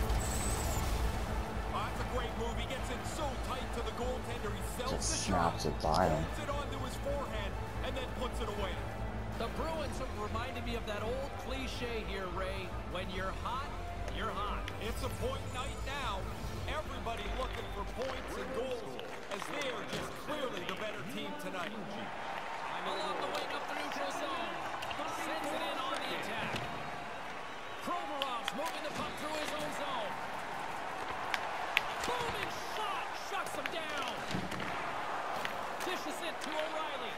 Speaker 3: Oh, that's a great move. He gets it so tight to the goaltender. He sells
Speaker 1: Just
Speaker 3: the shot,
Speaker 1: snaps it by him.
Speaker 3: holds it onto his forehand, and then puts it away.
Speaker 2: The Bruins have reminded me of that old cliche here, Ray. When you're hot, you're hot.
Speaker 3: It's a point night now. Everybody looking for points and goals as they are just clearly the better team tonight.
Speaker 2: Along the wing up the neutral zone. Sends it in on the attack. Provorov's moving the puck through his own zone. Booming shot. Shuts him down. Dishes it to O'Reilly.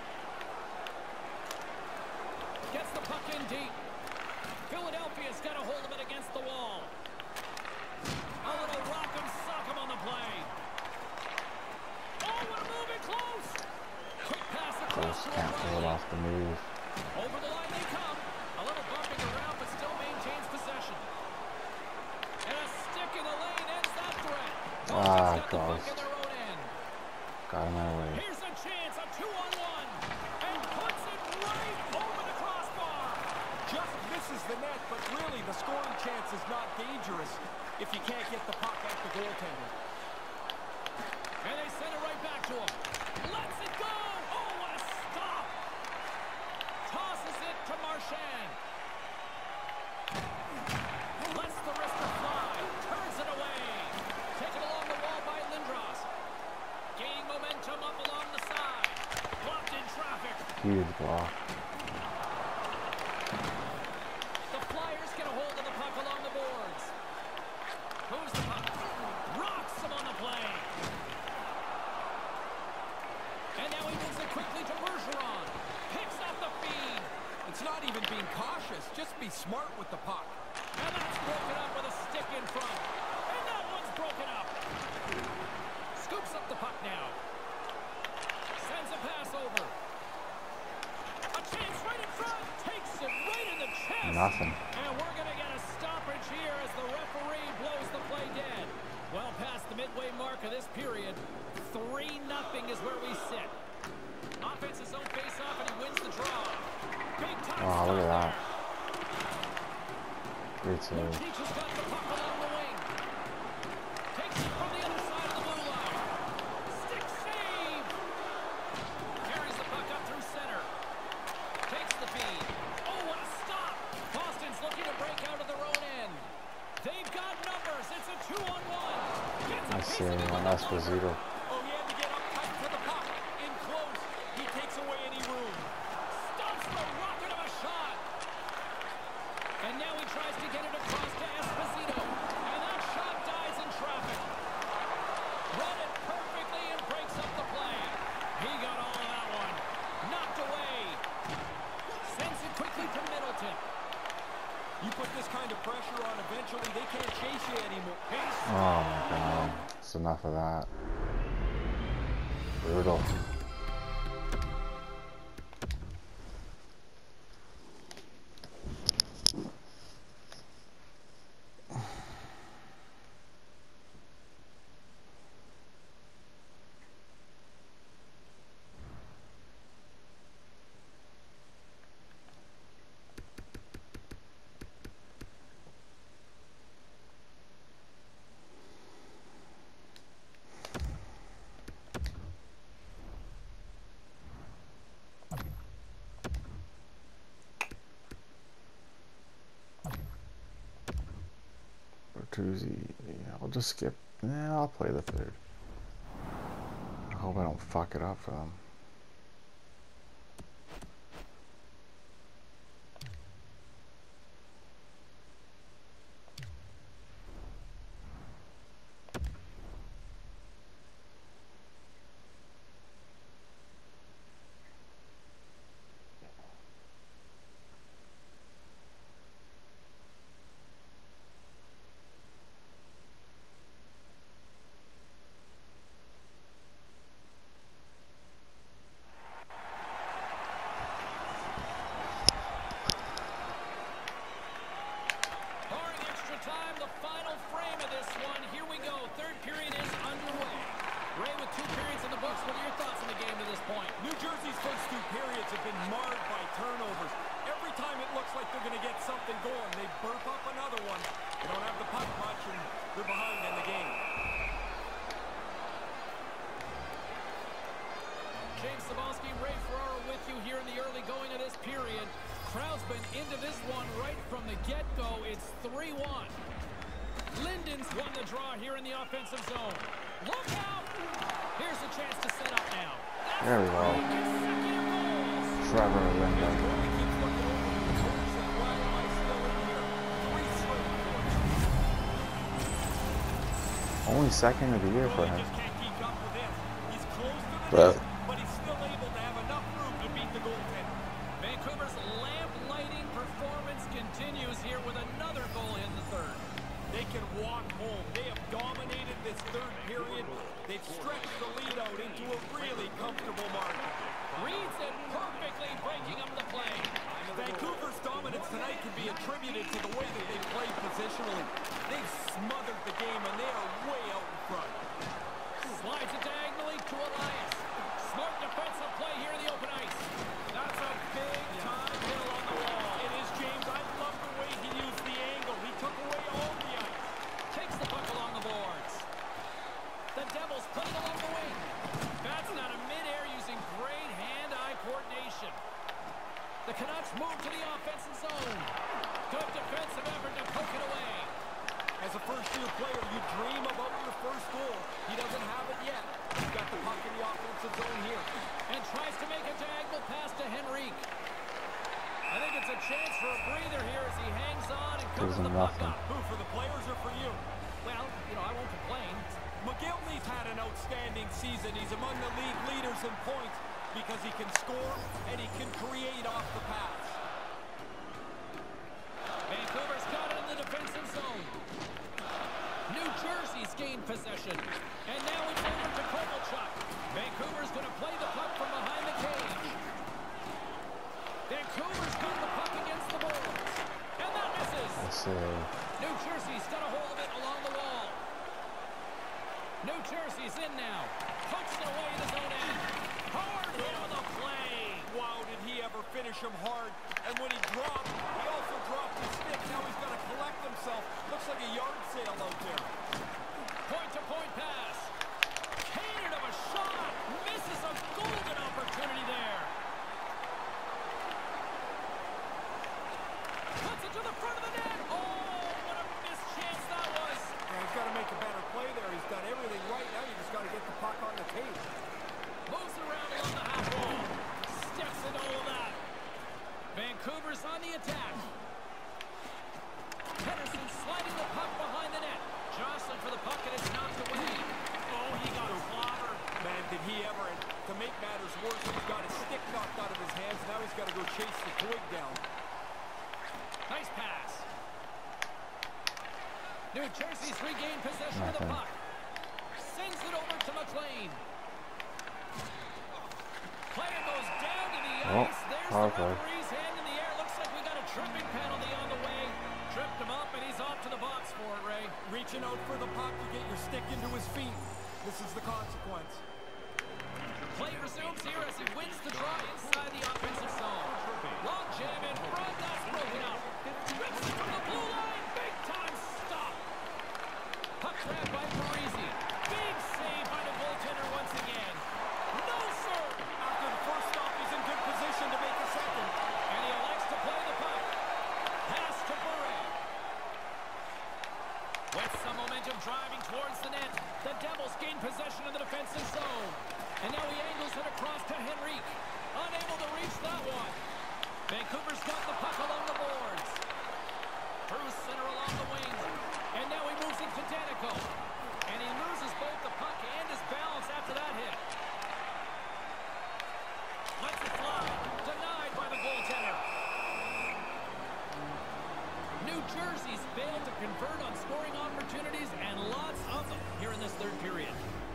Speaker 2: Gets the puck in deep. Philadelphia's got a hold of it against the wall. A little rock'em sock'em on the play. Oh, we're moving close. Quick pass across
Speaker 1: Schultz
Speaker 2: to
Speaker 1: can't pull it
Speaker 2: O'Reilly.
Speaker 1: off the move.
Speaker 2: Over the line they come. A little bumping around, but still maintains possession. And a stick in the lane ends that threat.
Speaker 1: Ah,
Speaker 2: Boston's got the puck
Speaker 1: Ghost.
Speaker 2: in their own end.
Speaker 1: Got him out of the way.
Speaker 2: Here's a chance, a two-on-one, and puts it right over the crossbar.
Speaker 3: Just misses the net, but really the scoring chance is not dangerous if you can't get the puck at the goaltender.
Speaker 2: And they send it right back to him. Lets it go. Oh, what a stop. Tosses it to Marchand. Lets the wrister fly. Turns it away. Taken along the wall by Lindros. Gaining momentum up along the side. Blocked in traffic.
Speaker 1: Huge block.
Speaker 2: The Flyers get a hold of the puck along the boards. Moves the puck. Rocks him on the play. And now he moves it quickly to Bergeron. Picks up the feed.
Speaker 3: It's not even being cautious. Just be smart with the puck.
Speaker 2: And that's broken up with a stick in front. And that one's broken up. Scoops up the puck now. Sends a pass over. A chance right in front. Takes it right in the chest.
Speaker 1: Nothing.
Speaker 2: And we're going to get a stoppage here as the referee blows the play dead. Well past the midway mark of this period. three nothing is where we sit. Offense's own face-off, and he wins the draw. Big time
Speaker 1: Oh, look at
Speaker 2: stop
Speaker 1: that. Great
Speaker 2: there.
Speaker 1: save.
Speaker 2: Lucic has got the puck along the wing. Takes it from the other side of the blue line. Stick save. Carries the puck up through center. Takes the feed. Oh, what a stop. Boston's looking to break out of their own end. They've got numbers. It's a
Speaker 1: Ricochet on Esposito.
Speaker 3: Oh, he had to get up tight to the puck. In close, he takes away any room.
Speaker 2: Stops the rocket of a shot. And now he tries to get it across to Esposito. And that shot dies in traffic. Read it perfectly and breaks up the play. He got all of that one. Knocked away. Sends it quickly to Middleton.
Speaker 3: You put this kind of pressure on, eventually they can't chase you anymore.
Speaker 1: Oh my god. That's enough of that. Brutal. Bertuzzi, yeah, I'll just skip. Yeah, I'll play the third. I hope I don't fuck it up for them.
Speaker 3: New Jersey's first two periods have been marred by turnovers. Every time it looks like they're going to get something going, they burp up another one. They don't have the puck much, and they're behind in the game.
Speaker 2: James Sabalski, Ray Ferraro with you here in the early going of this period. Crowd's been into this one right from the get-go. It's three one. Linden's won the draw here in the offensive zone. Look out! Here's a chance to set up now.
Speaker 1: There we go. Trevor Linden. Only second of the year for him. But
Speaker 3: but he's still able to have enough room to beat the goaltender.
Speaker 2: Vancouver's lamp-lighting performance continues here with another goal in the third.
Speaker 3: They can walk home. They have dominated this third period. They've stretched the lead out into a really comfortable margin.
Speaker 2: Reads it perfectly, breaking up the play.
Speaker 3: Vancouver's dominance tonight can be attributed to the way that they played positionally. They've smothered the game, and they are way out in front.
Speaker 2: Slides it diagonally to Elias. Smart defensive play here in the open ice. That's a big-time hit on the wall.
Speaker 3: It is, James. I love the way he used the angle. He took away all the ice.
Speaker 2: Takes the puck along the boards. The Devils put it along the wing. That's not a mid-air using great hand-eye coordination. The Canucks move to the offensive zone. Good defensive effort to poke it away.
Speaker 3: As a first-year player, you dream about your first goal. He doesn't have it yet. He's got the puck in the offensive zone here.
Speaker 2: And tries to make a diagonal pass to Henrique. I think it's a chance for a breather here as he hangs on and covers the puck up.
Speaker 3: Who, for the players or for you?
Speaker 2: Well, you know, I won't complain.
Speaker 3: McGillney's had an outstanding season. He's among the league leaders in points because he can score and he can create off the pass.
Speaker 2: Vancouver's got it in the defensive zone. New Jersey's gained possession. And now it's over to Kovalchuk. Vancouver's going to play the puck from behind the cage. Vancouver's got the puck against the boards. And that misses.
Speaker 1: I see.
Speaker 2: New Jersey's got a hold of it along the wall. New Jersey's in now. Pokes it away in his own end. Hard hit on the play.
Speaker 3: Wow, did he ever finish him hard. And when he dropped, he also dropped his stick. Now he's got to collect himself. Looks like a yard sale out there.
Speaker 2: Point-to-point pass. Cannon of a shot. Misses a golden opportunity there. Puts it to the front of the net. Oh, what a missed chance that was.
Speaker 3: Yeah, he's got to make a better play there. He's done everything right tape.
Speaker 2: Moves around along the half wall. Steps in all of that. Vancouver's on the attack. Henderson sliding the puck behind the net. Jostling for the puck and it's knocked away. Oh, he got clobbered.
Speaker 3: Man, did he ever. And to make matters worse, he's got his stick knocked out of his hands. Now he's got to go chase the twig down.
Speaker 2: Nice pass. New Jersey's regained possession of the puck. Sends it over to McLean. Player goes down to the
Speaker 1: Oh,
Speaker 2: ice. There's
Speaker 1: power
Speaker 2: the
Speaker 1: play.
Speaker 2: referee's hand in the air. Looks like we got a tripping penalty on the way. Tripped him up and he's off to the box for it, Ray.
Speaker 3: Reaching out for the puck to get your stick into his feet. This is the consequence.
Speaker 2: Play resumes here as he wins the draw inside the offensive zone. Long jam in front. That's broken up. Rips it from the blue line. Big time stop. Puck grab by Parisi. Big save by the goaltender once again. No, sir.
Speaker 3: After the first stop, he's in good position to make a second.
Speaker 2: And he elects to play the puck. Pass to Bure. With some momentum driving towards the net, the Devils gain possession of the defensive zone. And now he angles it across to Henrique. Unable to reach that one. Vancouver's got the puck along the boards. Through center along the wing. And now he moves it to Danico. And he loses both the puck and his balance after that hit. Lets it fly. Denied by the goaltender. New Jersey's failed to convert on scoring opportunities and lots of them here in this third period.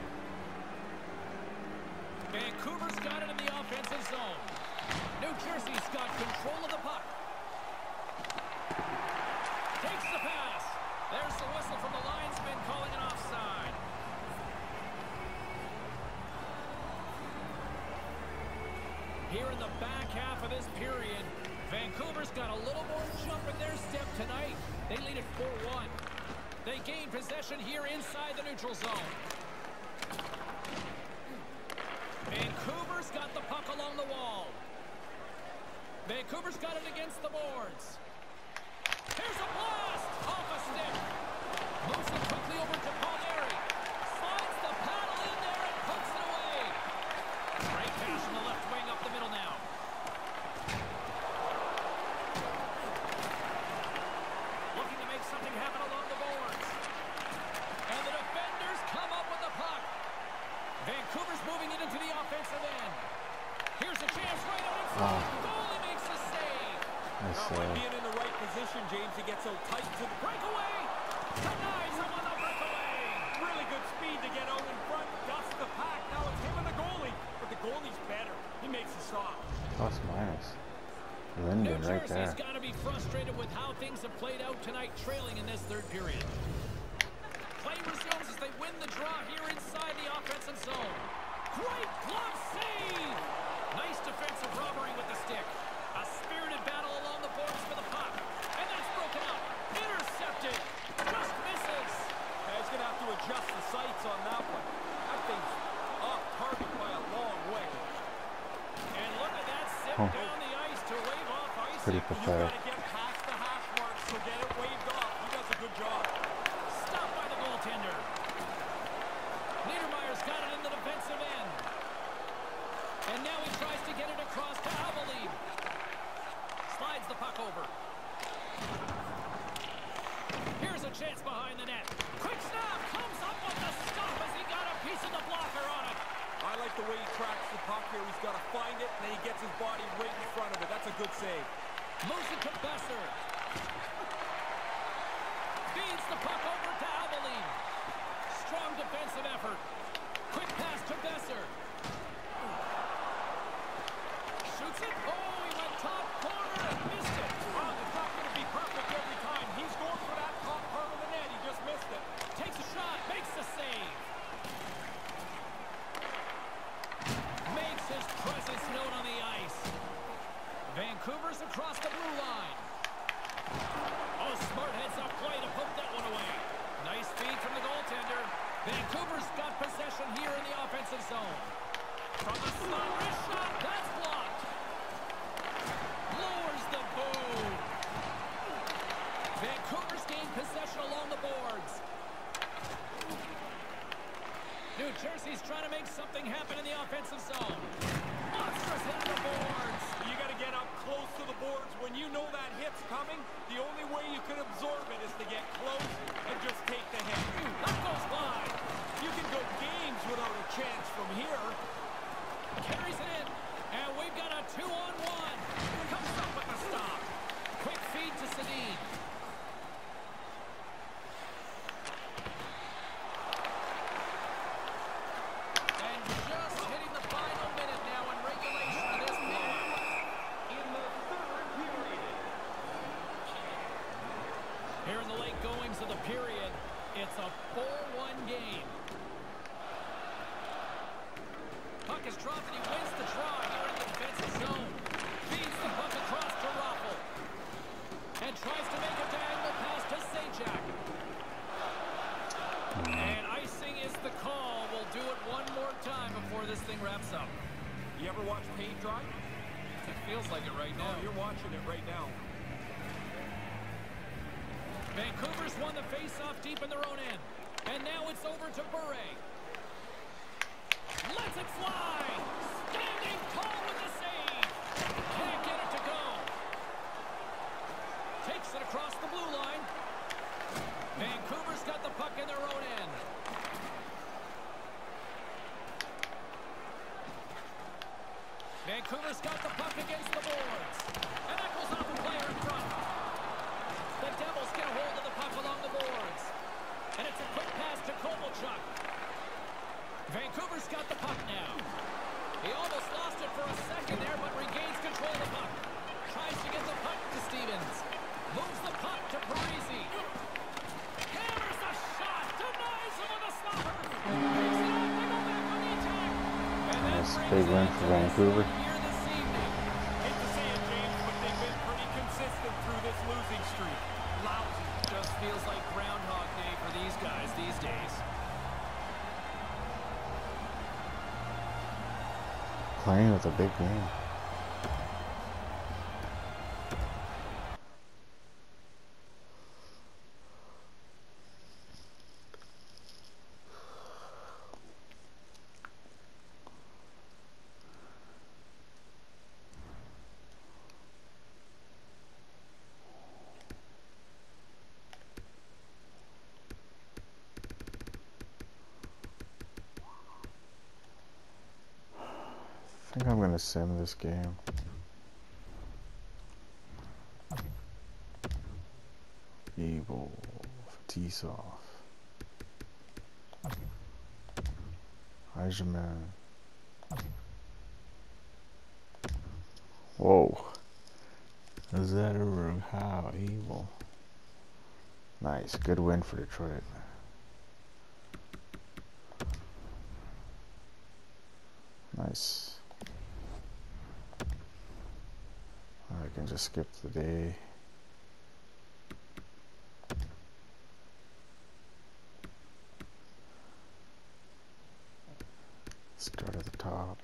Speaker 2: Vancouver's got it in the offensive zone. New Jersey's got control of the puck. Takes the pass. There's the whistle from the linesman calling an offside. Here in the back half of this period, Vancouver's got a little more jump in their step tonight. They lead it four one. They gain possession here inside the neutral zone. Vancouver's got the puck along the wall. Vancouver's got it against the boards. Here's a blast off a stick. Moves it quickly over to Palmieri. Slides the paddle in there and hooks it away. Great pass from the left wing up the middle now. Looking to make something happen along the boards. And the defenders come up with the puck. Vancouver's moving it into the offensive end. Here's a chance right out in front.
Speaker 1: Oh.
Speaker 2: Goalie makes the save.
Speaker 1: Nice
Speaker 3: Now, by
Speaker 1: save.
Speaker 3: being in the right position, James, he gets out tight to the
Speaker 2: Breakaway. Denies him on the breakaway.
Speaker 3: really good speed to get out in front, dust the pack. Now it's him and the goalie, but the goalie's better. He makes a stop.
Speaker 1: Plus minus.
Speaker 2: New
Speaker 1: Linden right
Speaker 2: Jersey's
Speaker 1: there.
Speaker 2: got to be frustrated with how things have played out tonight, trailing in this third period. Play resumes as they win the draw here inside the offensive zone. Great glove save! Nice defensive robbery with the stick. A spirited battle along the boards for the puck. And that's broken up. Intercepted. Just misses.
Speaker 3: Yeah, he's going to have to adjust the sights on that one. That thing's off target by a long way.
Speaker 2: And look at that sip
Speaker 1: Huh.
Speaker 2: down the ice to wave off icing.
Speaker 1: Pretty
Speaker 3: You
Speaker 1: pathetic.
Speaker 3: got to get past the hash marks, so get it waved off. He does a good job.
Speaker 2: Stopped by the goaltender. Niedermayer's got it in the defensive end. And now he tries to get it across to Aveline. Slides the puck over. Here's a chance behind the net. Quick snap. Comes up with the stop as he got a piece of the blocker on it.
Speaker 3: I like the way he tracks the puck here. He's got to find it, and then he gets his body right in front of it. That's a good save.
Speaker 2: Moves it to Besser. Feeds the puck over to Aveline. Strong defensive effort. Quick pass to Besser. Shoots it. Oh, he went top corner and missed it.
Speaker 3: Oh, it's not going to be perfect every time. He's going for that top part of the net. He just missed it.
Speaker 2: Takes a shot. Makes the save. Makes his presence known on the ice. Vancouver's across the blue line. Oh, smart heads up play to poke that one away. Nice feed from the goaltender. Vancouver's got possession here in the offensive zone. From the slot, wrist shot. That's blocked. Lowers the boom. Vancouver's gained possession along the boards. New Jersey's trying to make something happen in the offensive zone. Monstrous hit on the boards.
Speaker 3: You got to get up close to the boards. When you know that hit's coming, the only way you can absorb it is to get close and just take the hit.
Speaker 2: That goes by.
Speaker 3: You can go games without a chance from here.
Speaker 2: Carries it in. And we've got a two-on-one. Comes up with the stop. Quick feed to Sedin. And just hitting the final minute now in regulation of this blowout. In the third period. Here in the late goings of the period, it's a four one game. Puck is dropped and he wins the draw here in the defensive zone. Feeds the puck across to Raffle. And tries to make a diagonal pass to Sajak. And icing is the call. We'll do it one more time before this thing wraps up.
Speaker 3: You ever watch paint dry?
Speaker 2: It feels like it right now.
Speaker 3: Oh, you're watching it right now.
Speaker 2: Vancouver's won the face-off deep in their own end. And now it's over to Bure. Lets it fly! Standing tall with the save! Can't get it to go! Takes it across the blue line. Vancouver's got the puck in their own end. Vancouver's got the puck against the boards. And that goes off a player in front. The Devils get a hold of the puck along the boards. And it's a quick pass to Kovalchuk. Vancouver's got the puck now. He almost lost it for a second there, but regains control of the puck. Tries to get the puck to Stevens. Moves the puck to Parisi. Hammers the shot. Denies him with a stopper. Takes it off. They go back on the attack. And
Speaker 1: That's a
Speaker 2: that
Speaker 1: big win for Vancouver.
Speaker 2: here this evening.
Speaker 3: Hate to say it, James, but they've been pretty consistent through this losing streak. Lousy.
Speaker 2: Just feels like Groundhog Day for these guys these days.
Speaker 1: Playing with a big game. I think I'm gonna sim this game. Evil Tisov. Eichmann. Whoa. Is that ever how evil? Nice, good win for Detroit. Nice. I can just skip the day. Start at the top.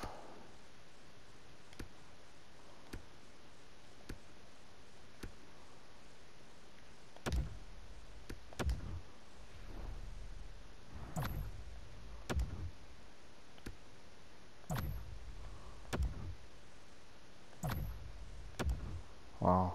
Speaker 1: Wow.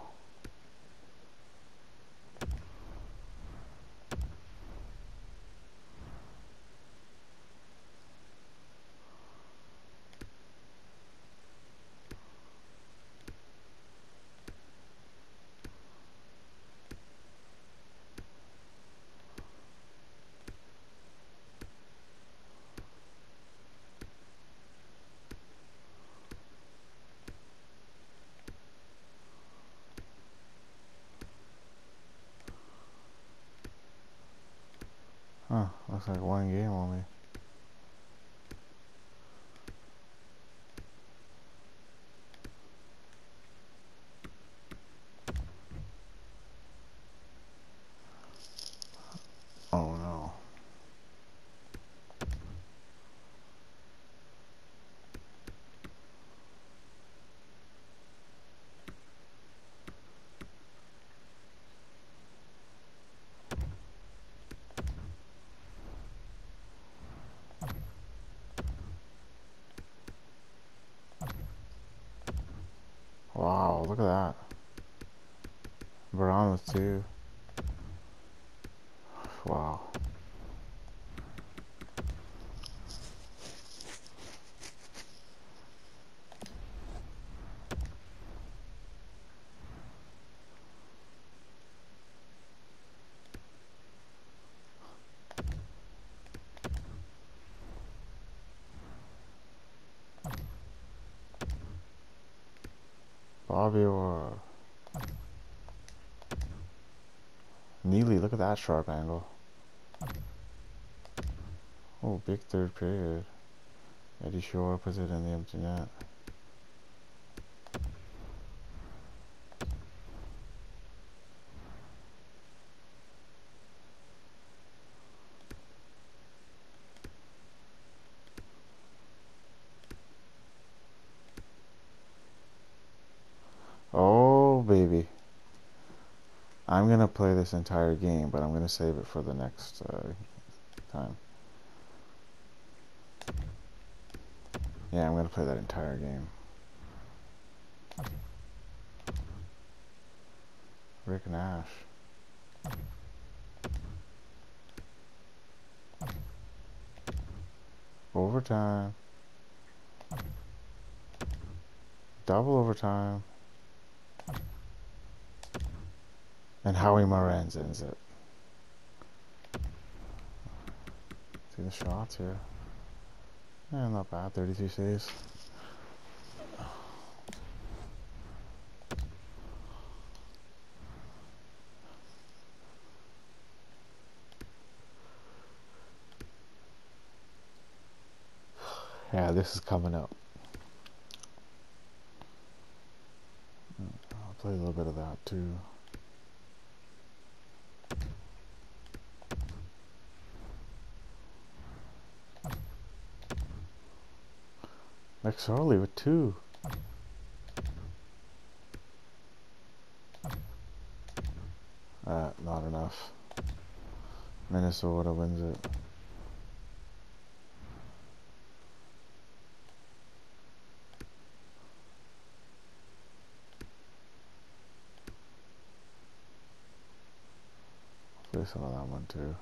Speaker 1: Huh, looks like one game only. Oh no. Verano's too. Wow. Bobby or Neely, look at that sharp angle. Oh, big third period. Eddie Shore puts it in the empty net. Oh, baby. I'm going to play this entire game, but I'm going to save it for the next uh, time. Yeah, I'm going to play that entire game. Rick Nash. Overtime. Double overtime. And Howie Moran's ends it. See the shots here. Yeah, not bad. thirty-two saves. Yeah, this is coming up. I'll play a little bit of that too. McSorley with two. Uh, not enough. Minnesota wins it. Play some of that one too.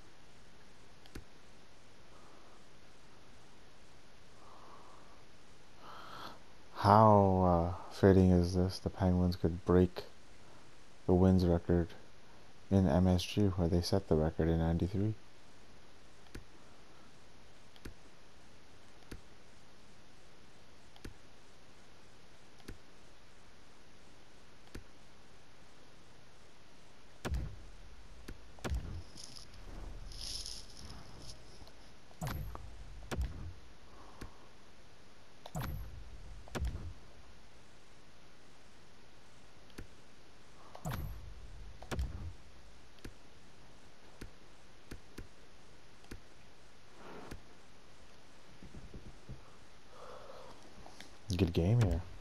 Speaker 1: How uh, fitting is this? The Penguins could break the wins record in M S G, where they set the record in ninety-three. Good game here.